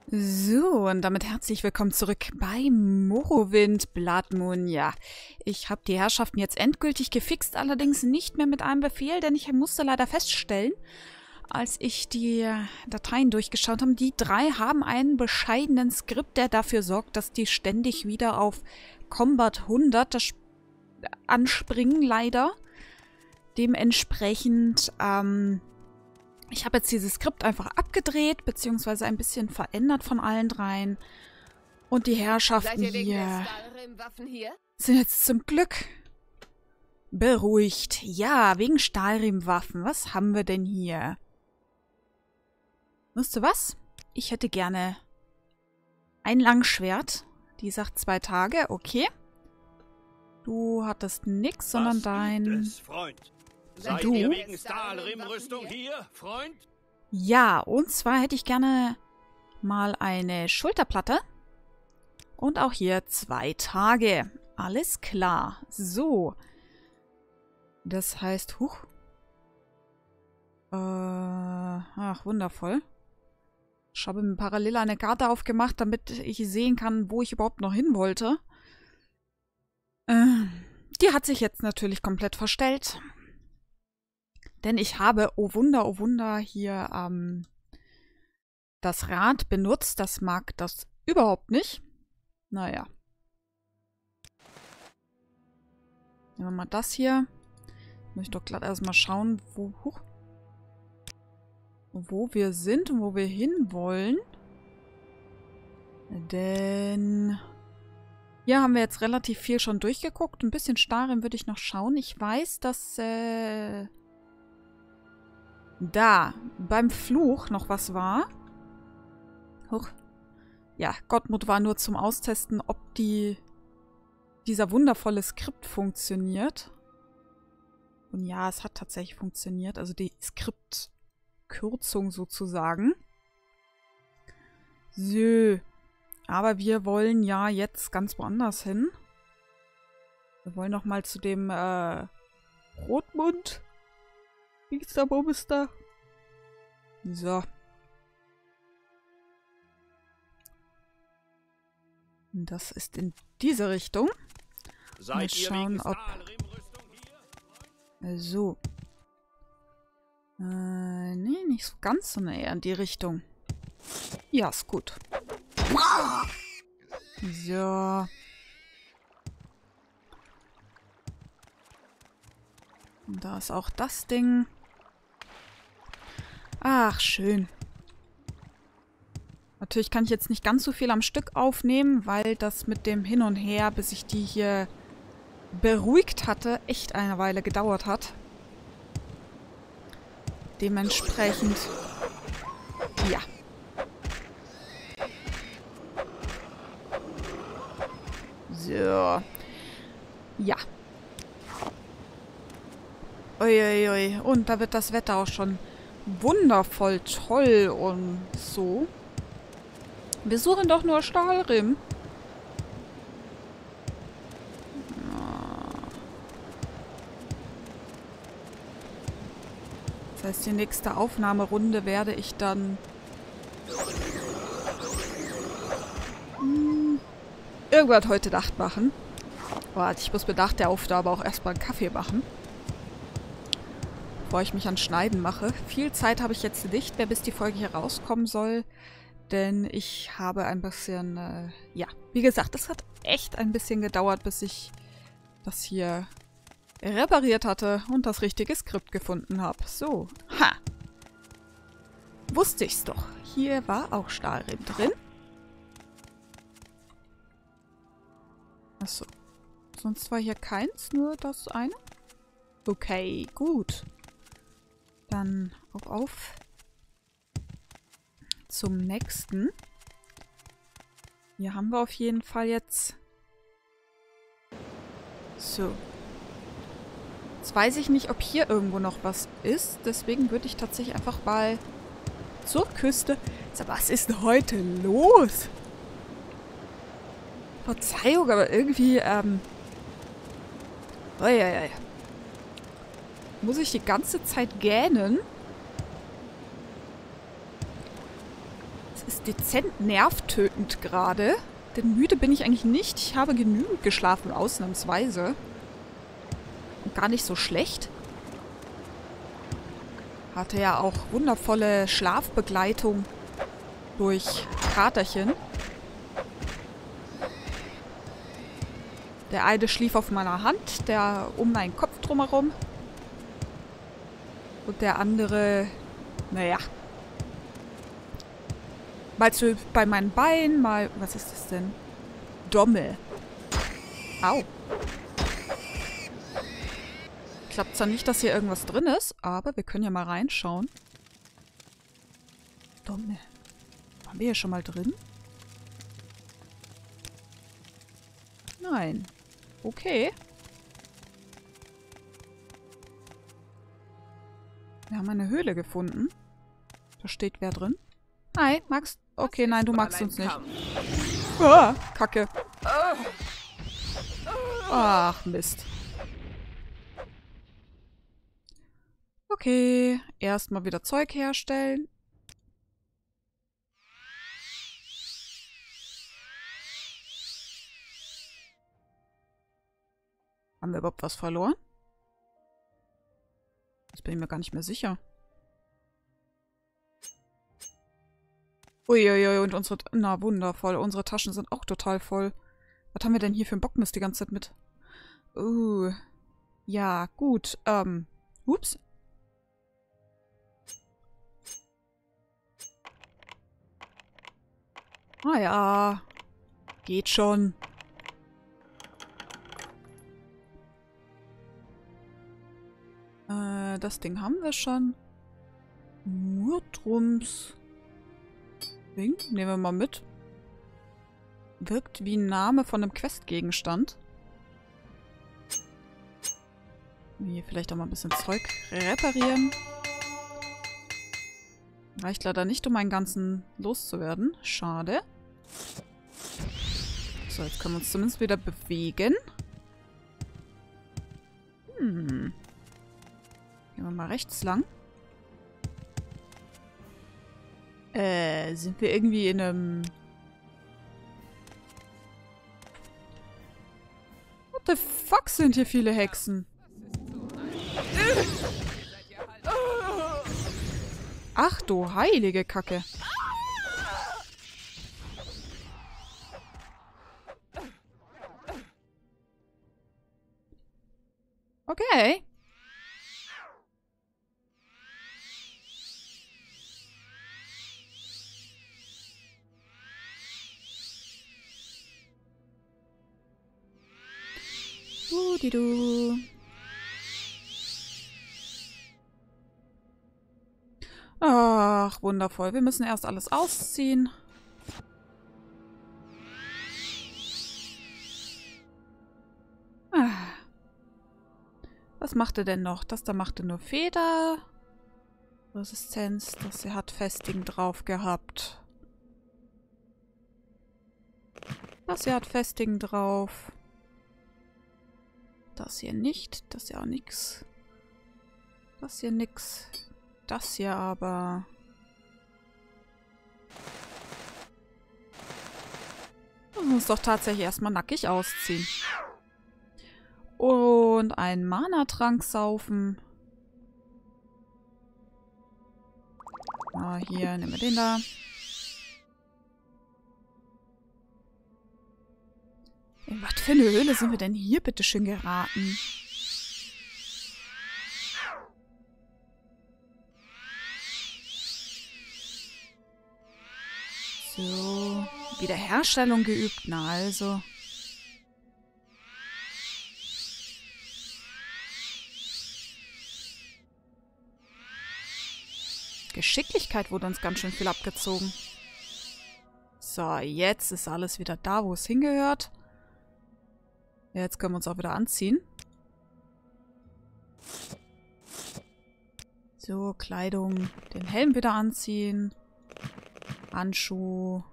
So, und damit herzlich willkommen zurück bei Morrowind Blood Moon. Ja, ich habe die Herrschaften jetzt endgültig gefixt, allerdings nicht mehr mit einem Befehl, denn ich musste leider feststellen, als ich die Dateien durchgeschaut habe, die drei haben einen bescheidenen Skript, der dafür sorgt, dass die ständig wieder auf Combat 100 anspringen, leider. Dementsprechend, ich habe jetzt dieses Skript einfach abgedreht, beziehungsweise ein bisschen verändert von allen dreien. Und die Herrschaften hier sind jetzt zum Glück beruhigt. Ja, wegen Stahlriemenwaffen. Was haben wir denn hier? Weißt du was? Ich hätte gerne ein Langschwert. Die sagt 2 Tage, okay. Du hattest nix, sondern dein... Seid Du? ihr wegen Stahlriemenrüstung hier, Freund? Ja, und zwar hätte ich gerne mal eine Schulterplatte. Und auch hier 2 Tage. Alles klar. So. Das heißt, ach, wundervoll. Ich habe mir parallel eine Karte aufgemacht, damit ich sehen kann, wo ich überhaupt noch hin wollte. Die hat sich jetzt natürlich komplett verstellt. Denn ich habe, oh Wunder, hier das Rad benutzt. Das mag das überhaupt nicht. Naja. Nehmen wir mal das hier. Muss ich doch glatt erstmal schauen, wo wir sind und wo wir hinwollen. Denn hier haben wir jetzt relativ viel schon durchgeguckt. Ein bisschen Stahlriemen würde ich noch schauen. Ich weiß, dass da beim Fluch noch was war. Ja, Gottmut war nur zum Austesten, ob dieser wundervolle Skript funktioniert. Und ja, es hat tatsächlich funktioniert. Also die Skriptkürzung sozusagen. So. Aber wir wollen ja jetzt ganz woanders hin. Wir wollen noch mal zu dem Rotmund. Bumster. So. Das ist in diese Richtung. Mal schauen, ob... So. Nee, nicht so ganz so eher in die Richtung. Ja, ist gut. So. Und da ist auch das Ding. Ach, schön. Natürlich kann ich jetzt nicht ganz so viel am Stück aufnehmen, weil das mit dem Hin und Her, bis ich die hier beruhigt hatte, echt eine Weile gedauert hat. Dementsprechend, ja. So. Ja. Uiuiui. Und da wird das Wetter auch schon wundervoll toll und so. Wir suchen doch nur Stahlriemen. Das heißt, die nächste Aufnahmerunde werde ich dann irgendwas heute Nacht machen. Warte, ich muss mir nach der Aufnahme auch erstmal einen Kaffee machen. Bevor ich mich ans Schneiden mache. Viel Zeit habe ich jetzt nicht mehr, bis die Folge hier rauskommen soll. Denn ich habe ein bisschen, ja, wie gesagt, es hat echt ein bisschen gedauert, bis ich das hier repariert hatte und das richtige Skript gefunden habe. So, ha! Wusste ich's doch. Hier war auch Stahlriemen drin. Achso. Sonst war hier keins, nur das eine? Okay, gut. Dann auf zum nächsten. Hier haben wir auf jeden Fall jetzt... So. Jetzt weiß ich nicht, ob hier irgendwo noch was ist. Deswegen würde ich tatsächlich einfach mal zur Küste... Also, was ist denn heute los? Verzeihung, aber irgendwie, Uiuiui. Muss ich die ganze Zeit gähnen? Es ist dezent nervtötend gerade. Denn müde bin ich eigentlich nicht. Ich habe genügend geschlafen, ausnahmsweise. Und gar nicht so schlecht. Hatte ja auch wundervolle Schlafbegleitung durch Katerchen. Der eine schlief auf meiner Hand, der um meinen Kopf drumherum. Und der andere, naja. Mal so bei meinen Beinen, mal... Was ist das denn? Dommel. Au. Ich glaube zwar nicht, dass hier irgendwas drin ist, aber wir können ja mal reinschauen. Dommel. Waren wir hier schon mal drin? Nein. Okay. Wir haben eine Höhle gefunden. Da steht wer drin. Hi, magst... Okay, nein, du magst uns nicht. Ah, Kacke. Ach, Mist. Okay, erstmal wieder Zeug herstellen. Haben wir überhaupt was verloren? Das bin ich mir gar nicht mehr sicher. Uiuiui, und unsere... Na, wundervoll. Unsere Taschen sind auch total voll. Was haben wir denn hier für einen Bockmist die ganze Zeit mit? Ja, gut. Ups. Ah ja. Geht schon. Das Ding haben wir schon. Murtrums Ding. Nehmen wir mal mit. Wirkt wie ein Name von einem Questgegenstand. Hier vielleicht auch mal ein bisschen Zeug reparieren. Reicht leider nicht, um meinen ganzen loszuwerden. Schade. So, jetzt können wir uns zumindest wieder bewegen. Gehen wir mal rechts lang. Sind wir irgendwie in einem... What the fuck sind hier viele Hexen? Ach du heilige Kacke. Okay. Du. Ach, wundervoll. Wir müssen erst alles ausziehen. Was macht er denn noch? Das da machte nur Feder. Resistenz, das hier hat Festigen drauf gehabt. Das hier hat Festigen drauf. Das hier nicht. Das hier auch nix. Das hier nix. Das hier aber... Wir müssen uns doch tatsächlich erstmal nackig ausziehen. Und einen Mana-Trank saufen. Ah, hier, nehmen wir den da. In was für eine Höhle sind wir denn hier bitte schön geraten? So, Wiederherstellung geübt. Na also. Geschicklichkeit wurde uns ganz schön viel abgezogen. So, jetzt ist alles wieder da, wo es hingehört. Jetzt können wir uns auch wieder anziehen. So, Kleidung. Den Helm wieder anziehen. Handschuh.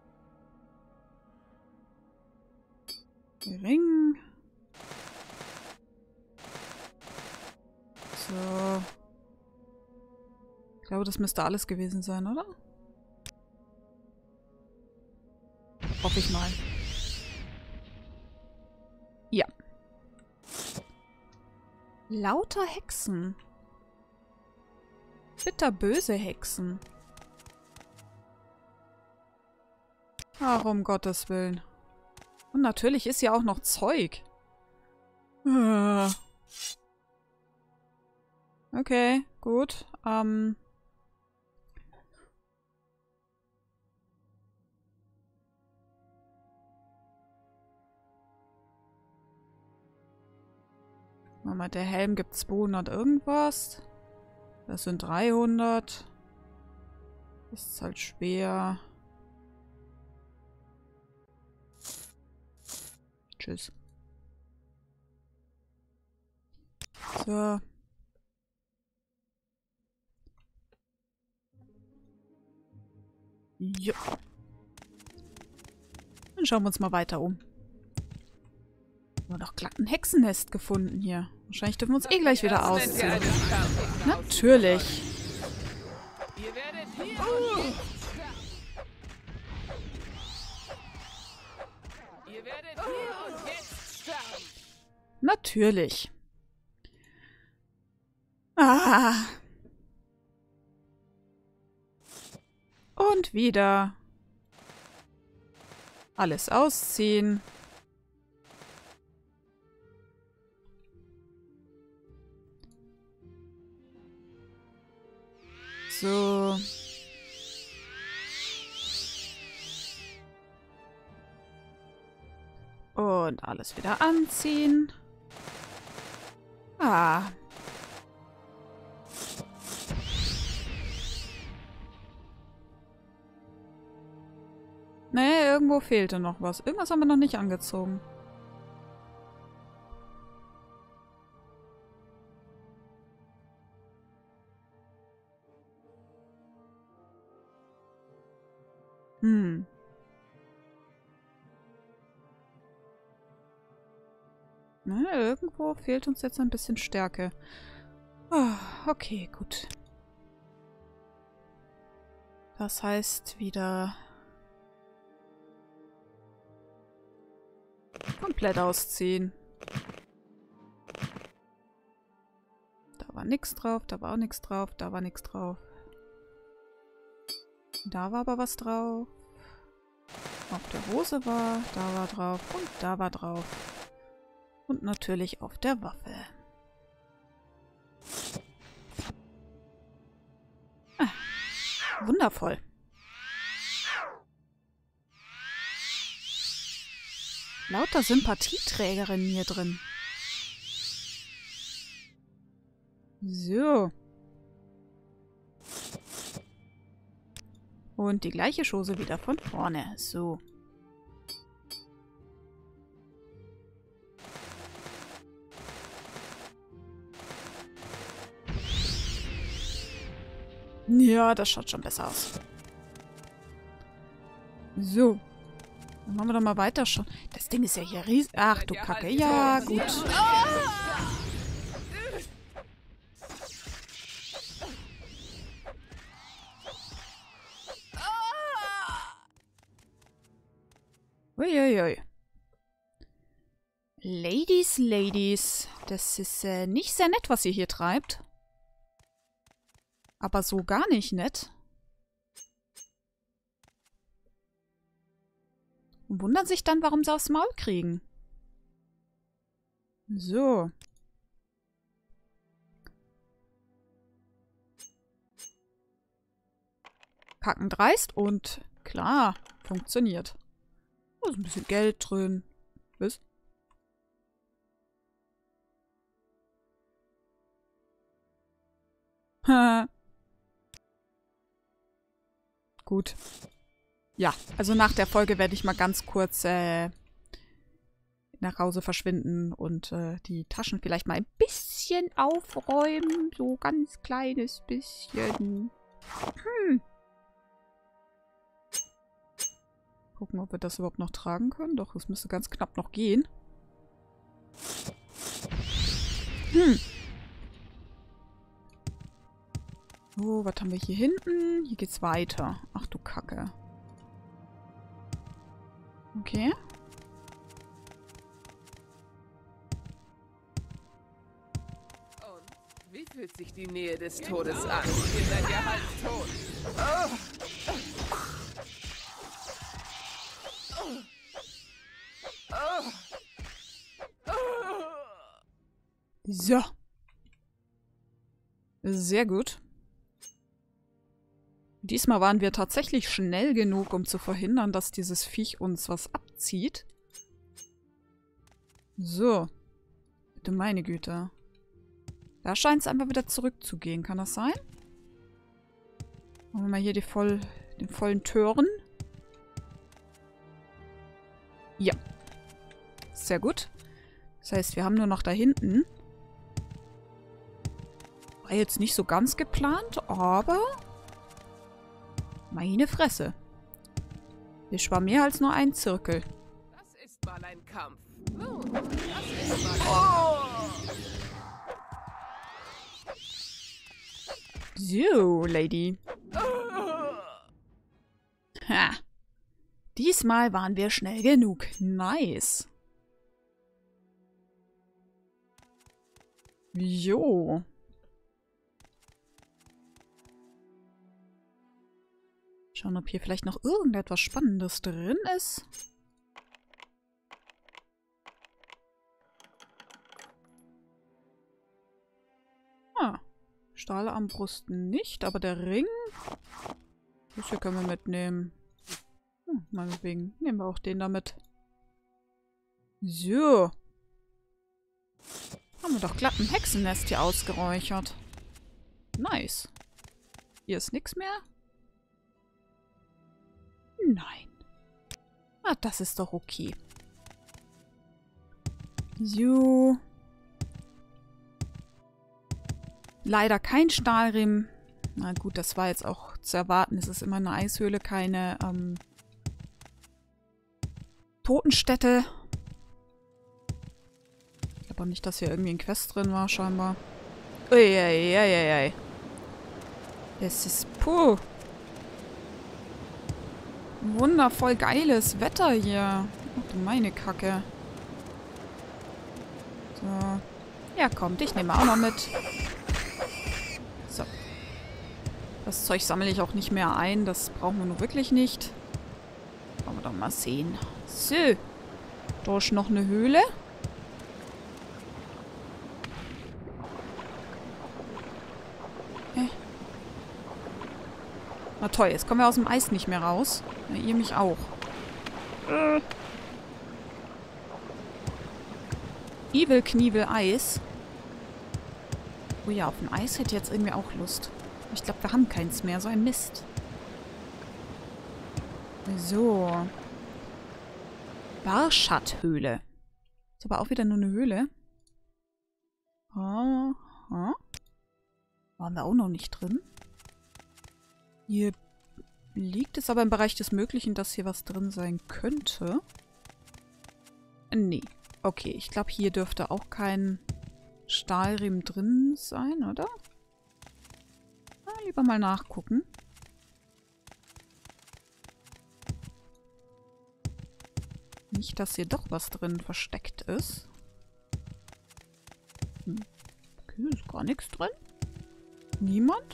Ring. So. Ich glaube, das müsste alles gewesen sein, oder? Hoffe ich mal. Ja. Lauter Hexen. Bitterböse Hexen. Ach, um Gottes Willen. Und natürlich ist ja auch noch Zeug. Okay, gut. Mal, der Helm gibt 200 irgendwas. Das sind 300. Das ist halt schwer. Tschüss. So. Jo. Dann schauen wir uns mal weiter um. Nur noch glatt ein Hexennest gefunden hier. Wahrscheinlich dürfen wir uns eh gleich wieder ausziehen. Natürlich. Ihr werdet hier und jetzt sterben. Natürlich. Ah. Und wieder. Alles ausziehen. So. Und alles wieder anziehen. Ah. Nee, irgendwo fehlte noch was. Irgendwas haben wir noch nicht angezogen. Hm. Ne, irgendwo fehlt uns jetzt ein bisschen Stärke. Ah, okay, gut. Das heißt wieder komplett ausziehen. Da war nichts drauf, da war auch nichts drauf, da war nichts drauf. Da war aber was drauf. Auf der Hose war, da war drauf und da war drauf. Und natürlich auf der Waffe. Ah, wundervoll. Lauter Sympathieträgerinnen hier drin. So. Und die gleiche Chose wieder von vorne. So. Ja, das schaut schon besser aus. So. Dann machen wir doch mal weiter schon. Das Ding ist ja hier riesig. Ach du Kacke. Ja, gut. Uiuiui. Ladies, Ladies. Das ist nicht sehr nett, was ihr hier treibt. Aber so gar nicht nett. Und wundern sich dann, warum sie aufs Maul kriegen. So. Kackendreist und klar, funktioniert. Da ist ein bisschen Geld drin. Was? Gut. Ja, also nach der Folge werde ich mal ganz kurz nach Hause verschwinden und die Taschen vielleicht mal ein bisschen aufräumen. So ganz kleines bisschen. Gucken, ob wir das überhaupt noch tragen können. Doch, es müsste ganz knapp noch gehen. So, was haben wir hier hinten? Hier geht's weiter. Ach du Kacke. Okay. Und wie fühlt sich die Nähe des Todes an? Ihr seid ja halb tot. So. Sehr gut. Diesmal waren wir tatsächlich schnell genug, um zu verhindern, dass dieses Viech uns was abzieht. So. Du meine Güte. Da scheint es einfach wieder zurückzugehen. Kann das sein? Machen wir mal hier den vollen Türen. Ja. Sehr gut. Das heißt, wir haben nur noch da hinten. War jetzt nicht so ganz geplant, aber... Meine Fresse. Ich war mehr als nur ein Zirkel. Das ist mal ein Kampf. Nun, das ist mal ein So, Lady. Ha. Diesmal waren wir schnell genug. Nice. Jo. Schauen, ob hier vielleicht noch irgendetwas Spannendes drin ist. Ah. Stahlarmbrust nicht, aber der Ring... Das hier können wir mitnehmen. Meinetwegen. Nehmen wir auch den damit. So. Haben wir doch glatt ein Hexennest hier ausgeräuchert. Nice. Hier ist nichts mehr. Nein. Ah, das ist doch okay. So. Leider kein Stahlriemen. Na gut, das war jetzt auch zu erwarten. Es ist immer eine Eishöhle, keine Totenstätte. Ich glaube auch nicht, dass hier irgendwie ein Quest drin war, scheinbar. Uiuiuiui. Es ist puh. Wundervoll geiles Wetter hier. Ach du meine Kacke. So. Ja, kommt, ich nehme auch noch mit. So. Das Zeug sammle ich auch nicht mehr ein. Das brauchen wir nur wirklich nicht. Wollen wir doch mal sehen. So. Da ist noch eine Höhle. Na toll, jetzt kommen wir aus dem Eis nicht mehr raus. Na, ihr mich auch. Evil Knievel Eis. Oh ja, auf dem Eis hätte ich jetzt irgendwie auch Lust. Ich glaube, wir haben keins mehr. So ein Mist. So. Barschat-Höhle. Ist aber auch wieder nur eine Höhle. Aha. Waren wir auch noch nicht drin. Hier liegt es aber im Bereich des Möglichen, dass hier was drin sein könnte. Nee. Okay, ich glaube, hier dürfte auch kein Stahlriemen drin sein, oder? Na, lieber mal nachgucken. Nicht, dass hier doch was drin versteckt ist. Okay, ist gar nichts drin. Niemand?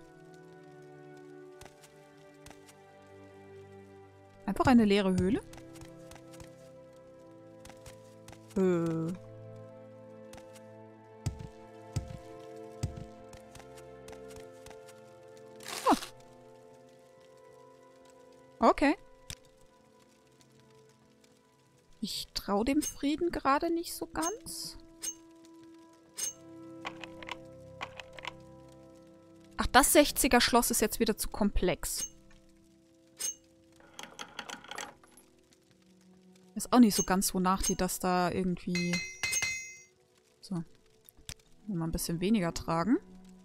Einfach eine leere Höhle? Ah. Okay. Ich traue dem Frieden gerade nicht so ganz. Ach, das 60er-Schloss ist jetzt wieder zu komplex. Ist auch nicht so ganz, wonach die das da irgendwie... So. Mal ein bisschen weniger tragen.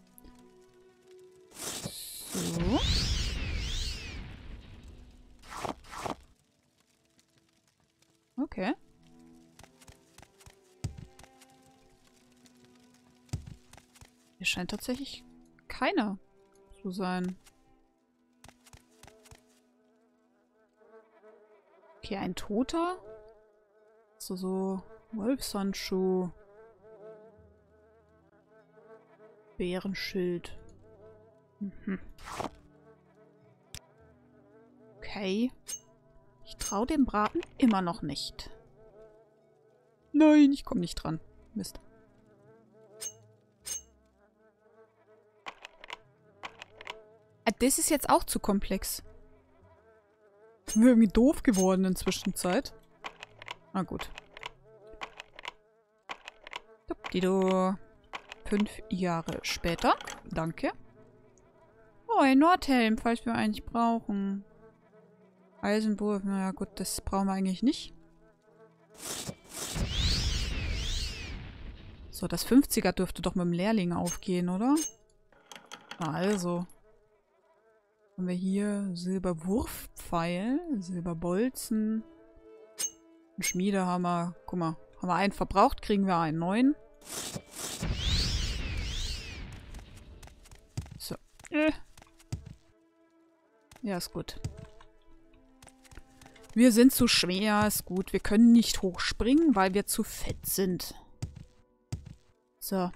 So. Okay. Hier scheint tatsächlich keiner zu sein. Okay, ein Toter. So Wolfshandschuh. Bärenschild. Mhm. Okay. Ich traue dem Braten immer noch nicht. Nein, ich komme nicht dran. Mist. Das ist jetzt auch zu komplex. Sind wir irgendwie doof geworden in der Zwischenzeit? Na gut. Dupdido. 5 Jahre später. Danke. Oh, ein Nordhelm, falls wir einen nicht brauchen. Eisenwurf, naja gut, das brauchen wir eigentlich nicht. So, das 50er dürfte doch mit dem Lehrling aufgehen, oder? Also. Haben wir hier Silberwurfpfeil, Silberbolzen, einen Schmiedehammer. Guck mal, haben wir einen verbraucht, kriegen wir einen neuen. So. Ja, ist gut. Wir sind zu schwer, ist gut. Wir können nicht hochspringen, weil wir zu fett sind. So.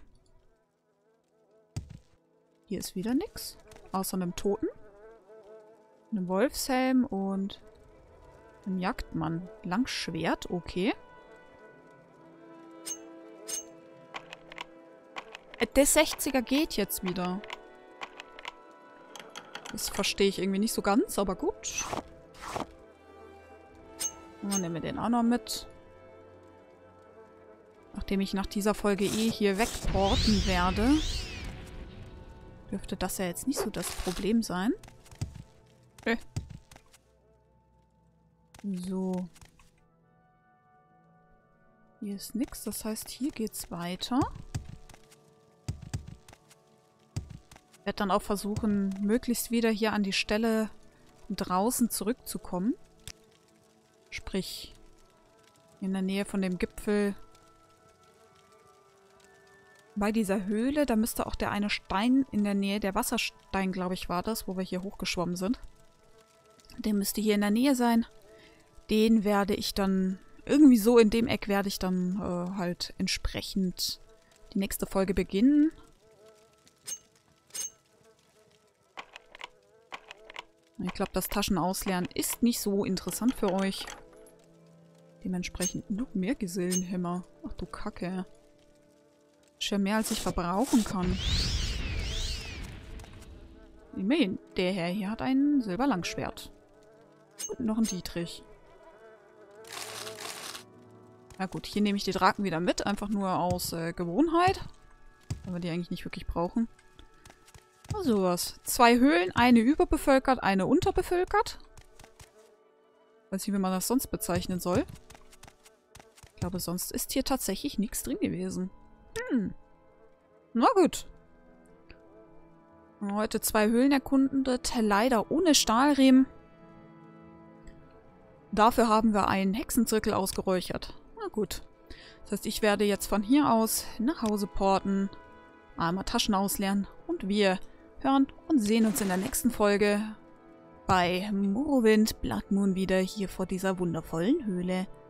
Hier ist wieder nichts. Außer einem Toten. Einem Wolfshelm und einem Jagdmann. Langschwert, okay. Der 60er geht jetzt wieder. Das verstehe ich irgendwie nicht so ganz, aber gut. Und dann nehmen wir den auch noch mit. Nachdem ich nach dieser Folge hier wegporten werde, dürfte das ja jetzt nicht so das Problem sein. So. Hier ist nichts, das heißt, hier geht's weiter. Ich werde dann auch versuchen, möglichst wieder hier an die Stelle draußen zurückzukommen. Sprich, in der Nähe von dem Gipfel. Bei dieser Höhle, da müsste auch der eine Stein in der Nähe, der Wasserstein, glaube ich, war das, wo wir hier hochgeschwommen sind. Der müsste hier in der Nähe sein. Den werde ich dann, irgendwie so in dem Eck werde ich dann halt entsprechend die nächste Folge beginnen. Ich glaube, das Taschenausleeren ist nicht so interessant für euch. Dementsprechend noch mehr Gesellenhämmer. Ach du Kacke. Ist ja mehr, als ich verbrauchen kann. Immerhin, der Herr hier hat ein Silberlangschwert. Und noch ein Dietrich. Na gut, hier nehme ich die Draken wieder mit. Einfach nur aus Gewohnheit. Weil wir die eigentlich nicht wirklich brauchen. So was. 2 Höhlen, eine überbevölkert, eine unterbevölkert. Weiß nicht, wie man das sonst bezeichnen soll. Ich glaube, sonst ist hier tatsächlich nichts drin gewesen. Na gut. Heute 2 Höhlen erkundet, leider ohne Stahlriemen. Dafür haben wir einen Hexenzirkel ausgeräuchert. Na gut. Das heißt, ich werde jetzt von hier aus nach Hause porten, einmal Taschen ausleeren und wir hören und sehen uns in der nächsten Folge bei Morrowind Blood Moon wieder hier vor dieser wundervollen Höhle.